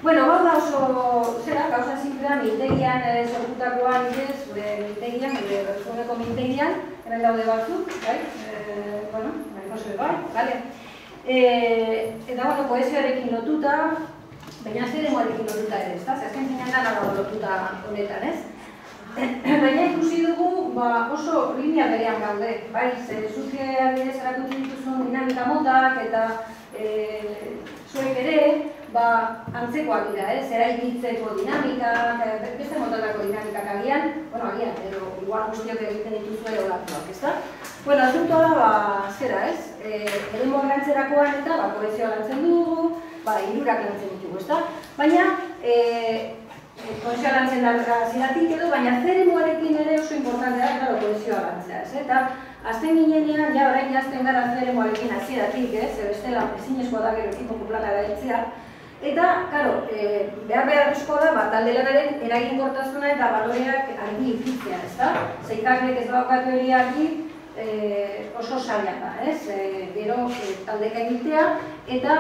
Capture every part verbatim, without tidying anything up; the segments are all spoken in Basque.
Bueno, hau da oso, zera, gauza zinplean, mintegian sortutakoan idez, gure mintegian, gure bertzuneko mintegian, hemen daude batzuk, bai? Bueno, marikoso bai, bale? Eta, bueno, kohesioarekin lotuta, baina zeremoarekin lotuta ere, ezta? Azken zinean da nago lotuta honetan, ez? Baina ikusi dugu, oso linea berean gaude, bai? Zuke adibidez erakutzen dituzun dinamika motak eta zuek ere, antzekoak dira, ez? Eraikitzeko dinamikak, beste motatako dinamikak agian, bueno, agian, edo igual guztiok egiten dituzue olatuak, ezta? Bueno, asuntoa da, zera, ez? Eremu lantzerakoan eta, kohezioa lantzen dugu, hirurak lantzen ditugu, ezta? Baina, kohezioa lantzen da ziratik edo, baina zeremuarekin ere oso importantea da, kohezioa lantzea, ez? Eta, azten ginenean, ja, orain jazten gara zeremuarekin hasieratik, ez? Bestela, ezinezkoa da gero ekipoko plana gaitzea. Eta, karo, behar beharrezko da, talde lanaren eraginkortasuna eta baloreak argi ikitzea, ezta? Zeikaklek ez daukatu hori argi oso zaila da, ez? Gero, taldeka egitea, eta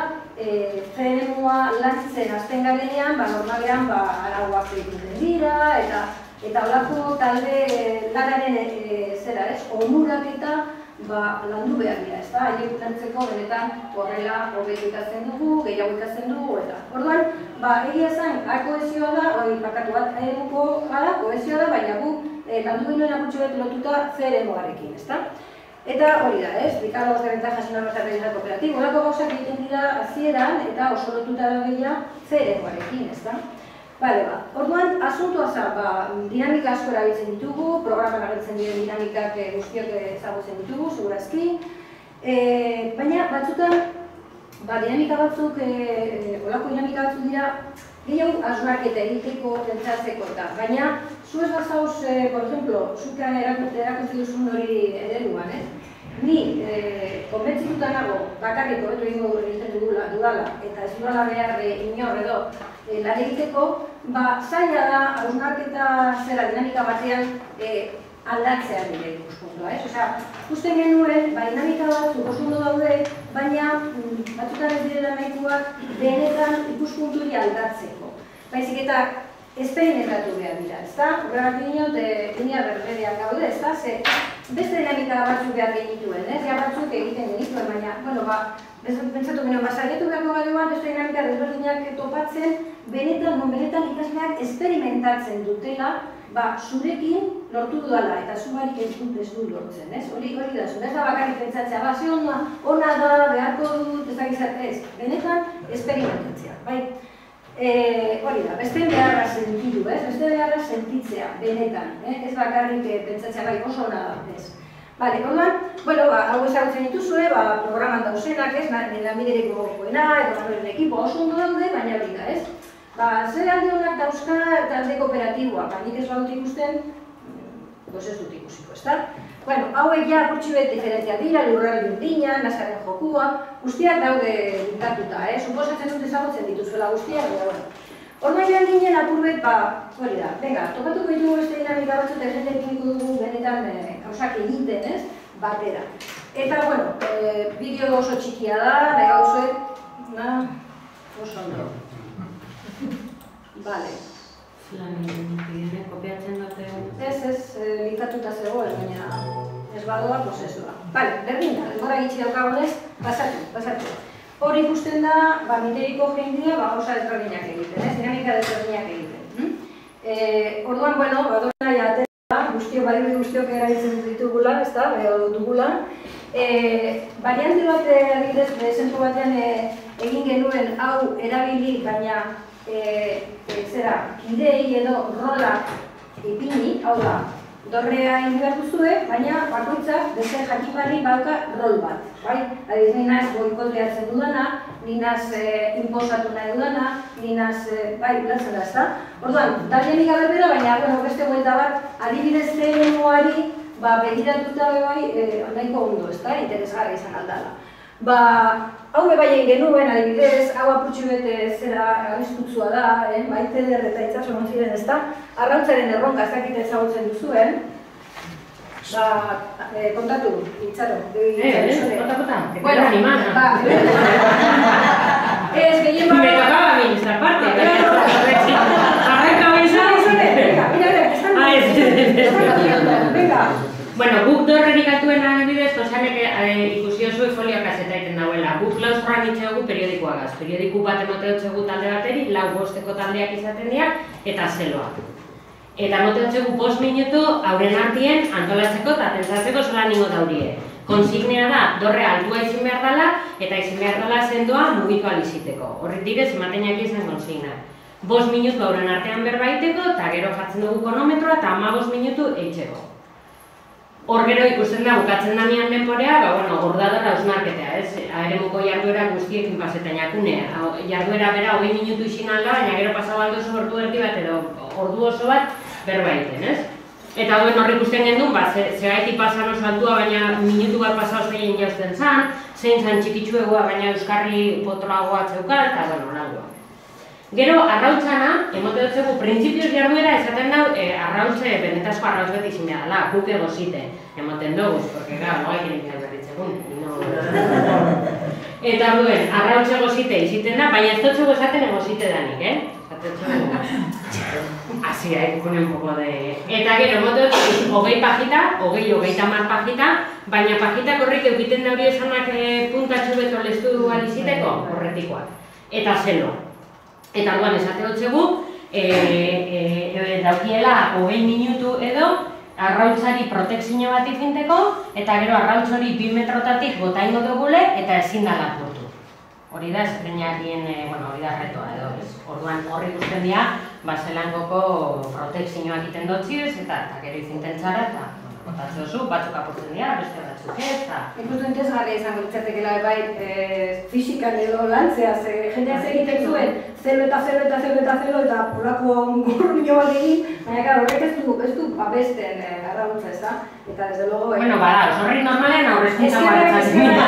zeremua lantzen azten garenean, normalean arauak egiten dira, eta holako talde lanaren zera, ez? Onurak eta landu behar dira, ez da? Haiek lantzeko benetan horrela hobetu ikatzen dugu, gehiago ikatzen dugu, eta. Orduan, egia esan, kohezioa da, hori bakatu bat eremuko gara, kohezioa da, baina gu landu behinoen akutsu bet lotuta zeremoarekin, ez da? Eta hori da, ez? Bikalos de ventajas y normas de aprendizaje cooperativo, horako gauzak egiten dira hasieran eta oso lotuta da behia zeremoarekin, ez da? Bale, ba, orduan, asuntua za, dinamika asko erabiltzen ditugu, programan agertzen diren dinamikak guztiok ezagutzen ditugu, segurazki. Baina, batzutan, dinamika batzuk, olako dinamika batzuk dira, gehiago hausnarketa egiteko, pentsatzeko eta. Baina, zu ez bazauz, por ejemplo, zukean erakutzi duzun hori ereduan, ez? Ni, konbentzituta nago, bakarrik horretu egingo egiten dudala, eta ez dudala behar inor edo lan egiteko, zaila da hausnarketa zera dinamika batean aldatzea nire ikuspuntua, ez? Osea, ikusten genuen, dinamika batzuk oso ondo daude, baina batzutan ez direla nahikoak benetan ikuspuntu hori aldatzeko. Baizik eta esperimentatu behar dira, ezta? Horregatik dinot, linea berberean gaude, ezta? Ze beste dinamika batzuk behar genituen, ez? Ja batzuk egiten genituen, baina, bueno, ba, pentsatu ginen, basaiatu beharko gaduan, beste dinamika desberdinak topatzen, benetan, non benetan ikasleak esperimentatzen dutela, ba, zurekin lortu dudala, eta zu barik ez dut ez du lortzen, ez? Hori da, zure ez da bakarrik pentsatzea, ba, ze ona da, beharko dut, ez dakizat, ez? Benetan, esperimentatzea, bai? Hori da, beste beharra sentitu, ez? Beste beharra sentitzea, benetan, ez bakarrik pentsatzea, bai, oso ona da, ez? Bale, orduan, bueno, hau ezagutzen dituzue, programan dauzenak, ez? Lanbidereko gogoena, edo lanbideren ekipo oso ondo daude, baina hori da, ez? Zer alde honak dauzka talde kooperatiboa, nik ez badut ikusten, ez dut ikusiko, ez da? Bueno, hauek ja apurtxi bet diferentzia dira, lurralde urdina, nazaren jokua, guztiak daude dintatuta, eh? Suposatzen dut ezagutzen dituzuela guztiak, eta bueno. Orduan joan ginen apur bet, hori da, venga, topatuko ditugu beste dinamika batzut, egin ekimiko dugu benetan gauzak egiten, ez? Batera. Eta, bueno, bideo oso txikia da, nahi gauzuet, na, oso ondo. Bale. Kopiatzen dute... Ez, ez, linkatuta zegoen, baina ez badoa, pues ez doa. Bale, berdin da, denbora gitsi daukagonez, pasatu, pasatu. Hor ikusten da, minteriko jendea, gauza ezberdinak egiten, ez? Dinamika ezberdinak egiten. Orduan, bueno, badona jatera, guztiok, bari guztiok erabiltzen ditugula, ez da, dugula. Variante bat, adibidez, zentru batean egin genuen hau erabili, baina zera, kidei edo rolak ipini, hau da, dorrea egin behar duzue, baina bakoitzak beste jakiparri bauka rol bat. Adiz, ninaz boikotreatzen dudana, ninaz inposatu nahi dudana, ninaz, bai, latzen da, ez da? Orduan, dinamika berbera, baina beste buelta bat, adibidez zeremoari begiratuta bai, nahiko ondo, ez da? Interesgarra izan aldala. Ba, hau bebai egin genuen, adibidez, hau apurtxu bete zera arriskutsua da, maite der eta itzaso ziren, ez da? Arrautzaren erronka ez dakit ezagutzen duzuen. Ba, kontatu, itxaro. Ez, kota, kota, bueno, animana. Ba, ez, gehien bat... Me tocaba a mí esta parte. emote dutxegu talde bateri, lau bosteko taldeak izaten dira, eta zeloa. Eta emote dutxegu bost minutu hauren artien antolatzeko eta pentsatzeko zola ningo daurie. Konsignea da, dorre altua izin behar dela, eta izin behar dela zendoa mugitu aliziteko. Horret direz, ematenak izan konsigna. Bost minutu hauren artean berbaiteko, eta gero jartzen dugu kronometroa, eta ama bost minutu eitxeko. Hor gero ikusten da, bukatzen da nian denporea, ba, bueno, ordadora hausnarketea, ez? Aeremuko jarduera guztiekin pasetan jakunea. Jarduera bera, hogei minutu izin alda, baina gero pasau aldo oso ordu erdi bat edo ordu oso bat berbaiten, ez? Eta duen horri ikusten gendun, ba, zegaitik pasan oso altua, baina minutu bat pasau zein jausten zan, zein zan txikitsuegoa, baina euskarri potroagoa txeukal, eta bueno, langoa. Gero, arrautzana, emote dutzegu, printzipioz jarduera esaten dau, arrautze, benetazko arrautz bat izin behar dela, guk egozite, emoten dugu, porque gara, no gaiken egin berritzegun. Eta duen, arrautze egozite iziten da, baina ez dutxegu esaten egozite danik, eh? Asi, eh, con un poco de... Eta gero, emote dutzegu, hogei pajita, hogei, hogei tamar pajita, baina pajita korrik egiten dauri esanak puntatxu beto lestu aliziteko, horretikoak. Eta zelo. Eta orduan esate dutzegu, daukiela hogei minutu edo arrautzari protekzio bat izinteko, eta gero arrautz hori bi metrotatik bota ingo dugule eta ezin da lapurtu. Hori da, espreinakien, bueno, hori da retoa edo, ez? Orduan horri ikusten dira, zelangoko protekzioak egiten dutziz, eta gero izinten zara, eta botatze duzu, batzuk apurtzen dira, beste batzuk ez, eta... Ikustu interesgarria izango ditzatekela bai fisikan edo lantzea, jendea egiten zuen, zelo eta zelo eta zelo eta zelo eta polako gurmio bat egin, baina horrek ez du abesten arrautza, ez da? Eta desde luego... Bueno, bada, horri normalean aurrezkuta guartzatzen.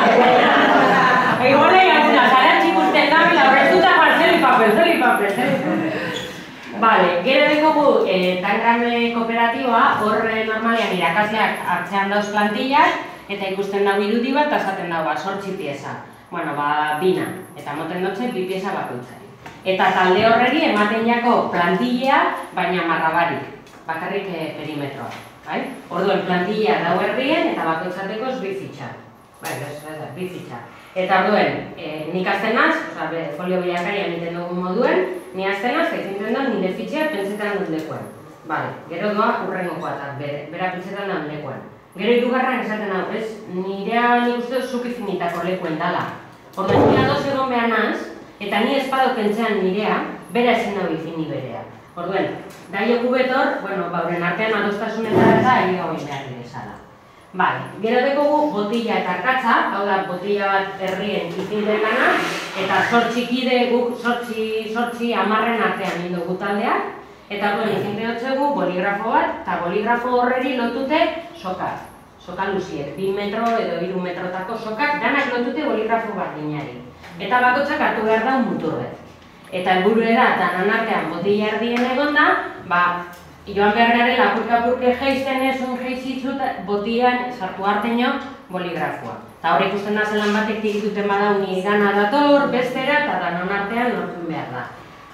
Egola egin, zara txikusten gabe, aurrezkuta guartzatzen, zeli papel, zeli papel, zeli papel. Bale, gero dekogu Tangram kooperatiboa, hor normalean irakasleak hartzean dauz plantillak, eta ikusten dago irudi bat, eta esaten dago, sortzi pieza. Bueno, ba, bina, eta moten dutze, bi pieza bakoitzari. Eta talde horreri ematen jako plantillea, baina marrabarik, bakarrik perimetroa. Orduen plantillea dau herrien, eta bakoitzateko ez bizitza. Bai, ez da, bizitza. Eta orduen, nik aztenaz, folio bilakaria egiten dugun moduen, ni aztenaz, eginten da nire fitxea pentsetan dut lekuan. Bale, gero doa urrengokoa eta bera pentsetan dut lekuan. Gero irugarran esaten hau, ez, nirea nik uste zuk ifinitako lekuen dala. Orduen, nire adoz egon behar naz, eta ni espado pentsean nirea, bera ezin hau ifini berea. Orduen, da joku betor, bueno, bauren artean adostasunetan eta egin hau behar direzala. Bale, gero dekogu botila eta arkatza, hau da botila bat herrien izinten gana, eta sortzi kide guk sortzi amarren artean nindu gutaldeak, eta guen izinten dutxegu boligrafo bat, eta boligrafo horreri lotute sokak, soka luziek, bi metro edo hiru metrotako sokak, danak lotute boligrafo bat dinari. Eta bakotzak hartu behar da un muturret. Eta helburu da, eta nanartean botila erdien egon da, ba, joan behar garen lapurka-purke geizten ezun geizitzut botian sartu harteño boligrafoa. Eta hor ikusten da zelan batek tigituten badau ni gana dator, bestera, eta danon artean lortun behar da.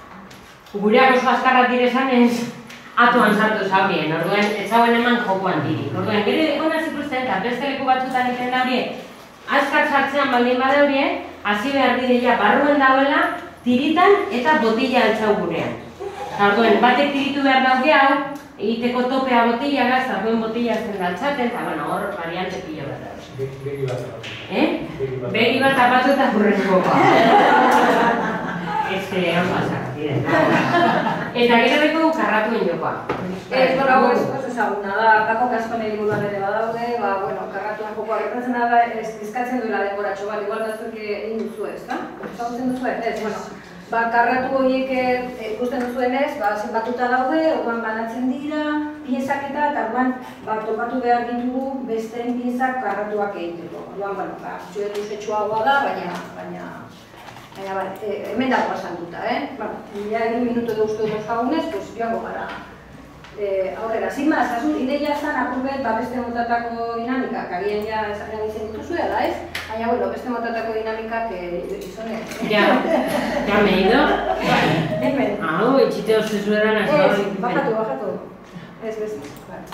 Gureak oso azkarrat direzan ez atuan sartu zaurien, orduen ez zauen eman jokoan diri. Orduen, gero egonaz ikusten eta beste leku batzutan iten daurie, azkar sartzean baldin badaurie, hasi behar direia barruen dauela, tiritan eta botila altzau gurean. Orduen, batek tiritu behar daude hau, egiteko topea botila gaz, orduen botila zen daltzaten, eta bueno, hor variante pilo bat dauz. Begi bat apatu. Eh? Begi bat apatu eta hurrengoa. Ez que hau pasak, dire. Eta gero beko karratuen jokoa. Ez, bueno, hau ez ezaguna da, kako kasko niri buruan ere badaude, ba, bueno, karratuen jokoa gertatzen da, eskatzen duela denboratxo bat, igual batzuek egin duzu ez, da? Ezagutzen duzu ez, bueno. Ba, karratu horiek ikusten duzuenez, ba, zenbatuta daude, orduan banatzen dira, piezak eta, eta orduan, ba, topatu behar ditugu besteen piezak karratuak egiteko. Orduan, bueno, ba, zuen luzetxoagoa da, baina, baina, baina, ba, hemen dagoa santuta, eh? Bueno, ja egin minutu edo uste dut jagunez, pues, joango gara. Aurrera, sin más, azul, ideia zan, apurbet, ba, beste motatako dinamikak, agian ja erabiltzen dituzu, ala ez? Baina, bueno, beste motatako dinamikak izone. Ja, ja me ido. Hemen. Hau, itxite oso zuedan ez. Ez, bajatu, bajatu. Ez, beste.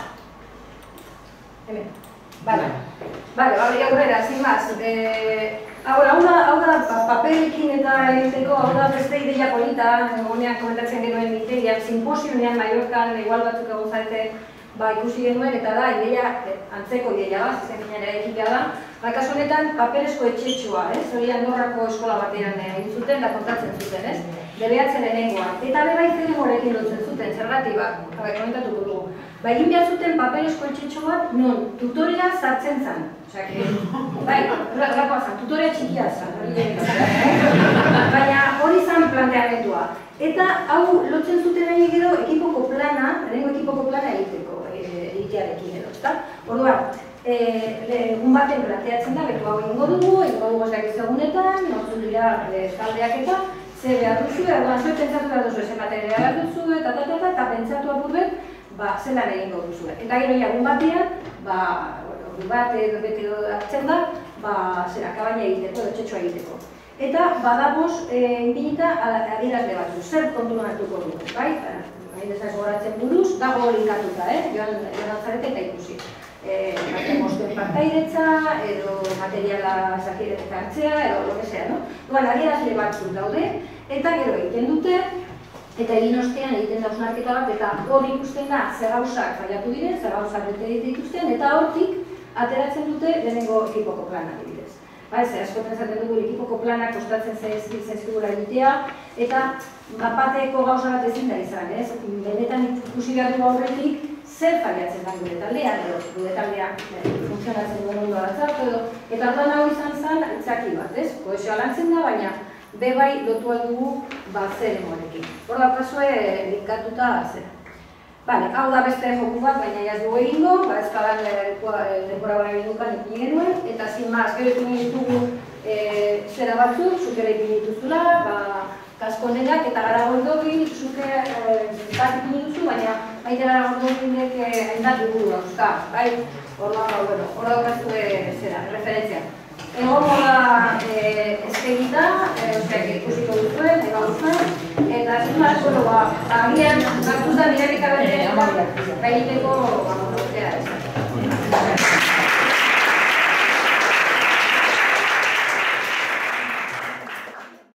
Hemen. Vale. Vale, vale, aurrera, sin más. Hau da, papelekin eta egiteko, hau da beste ideia polita, egonean komentatzen genuen mintegian, simposionean Mallorcan, igual batzuk egon zarete, ba, ikusi genuen, eta da, ideia, antzeko ideia bat, zen ginen ere ekipea da, ba, kasu honetan, paperesko etxetxua, ez? Hori Andorrako eskola batean egin zuten, da kontatzen zuten, ez? Debeatzen erengoa. Eta bera izen horrekin lotzen zuten, zergatik bat, bai, komentatuko dugu. Ba, egin behar zuten paperesko etxetxo bat, non, tutorea sartzen zan. Osea, bai, horrekoa zan, tutorea txikia zan, baina hori zan planteamentua. Eta hau lotzen zuten ari gero ekipoko plana, lehenengo ekipoko plana egiteko, egitearekin edo, ezta? Orduan, egun baten planteatzen da, betu hau egingo dugu, egingo dugu ezak ezagunetan, nortzun dira taldeak eta, zer behar duzu, erdoan zuen pentsatu behar duzu, zen bateria behar duzu, eta eta eta eta pentsatu apurret, ba, zelan egingo duzu. Eta gero egun batean, ba, hori bat edo bete edo hartzen da, ba, zera, kabaina egiteko, edo txetxoa egiteko. Eta badaboz, inbinita, adierazle batzu, zer kontuan hartuko dugu, bai? Hain ez goratzen buruz, dago hori inkatuta, eh? Joan altzarete eta ikusi. Moztuen partairetza, edo materiala zakiretek hartzea, edo lo que sea, no? Duan, adierazle batzuk daude, eta gero egiten dute, eta egin ostean egiten da hausnarketa bat, eta hor ikusten da zer gauzak fallatu diren, zer gauzak bete dituzten, eta hortik ateratzen dute lehenengo ekipoko plana adibidez. Ba, ez, askotan zaten dugu ekipoko plana kostatzen zaizkigura egitea, eta bateko gauza bat ezin da izan, ez? Benetan ikusi behar dugu aurretik, zer fallatzen da gure taldean, edo gure taldean funtzionatzen duen ondo aratzak, edo, eta orduan hau izan zen itzaki bat, ez? Kohesioa lantzen da, baina bebai lotu aldugu bat zer emorekin. Hor da, kasue, linkatuta zera. Bale, hau da beste joku bat, baina jaz dugu egingo, ba ezkadan denbora bara egindukan ipini genuen, eta zin maz, gero ipini ditugu zera batzuk, zukera ipini dituzula, ba, kaskonenak eta gara gordogi, zuke bat ipini duzu, baina baita gara gordoginek hainbat diburu dauzka, bai? Hor da, bueno, hor da okaztu zera, referentzia. Egongo da ezkegita, oseak ikusiko duzuen, ega duzuen, eta zimaz, bueno, ba, agian, hartuta mirarika bete, ba, egiteko, ba, ez.